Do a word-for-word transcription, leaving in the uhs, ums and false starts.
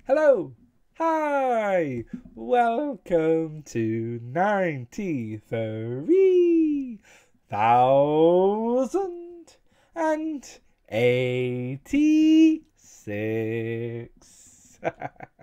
Hello. Hi. Welcome to ninety-three thousand and eighty-six.